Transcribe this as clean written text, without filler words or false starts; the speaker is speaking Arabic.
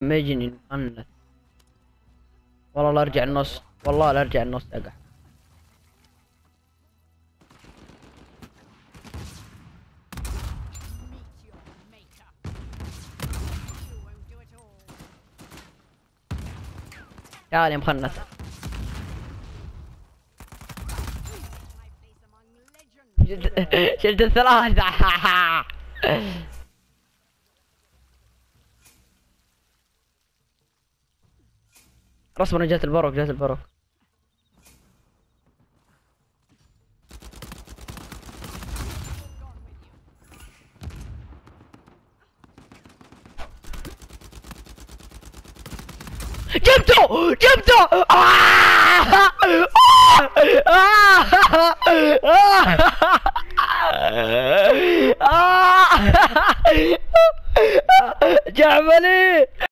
مجني مؤنث. والله لا ارجع النص، والله لا ارجع النص اقع. تعال يا مخنث. شلت الثلاثة. رسمنا جات البروك، جات البروك. جبته جبته. جعبلي.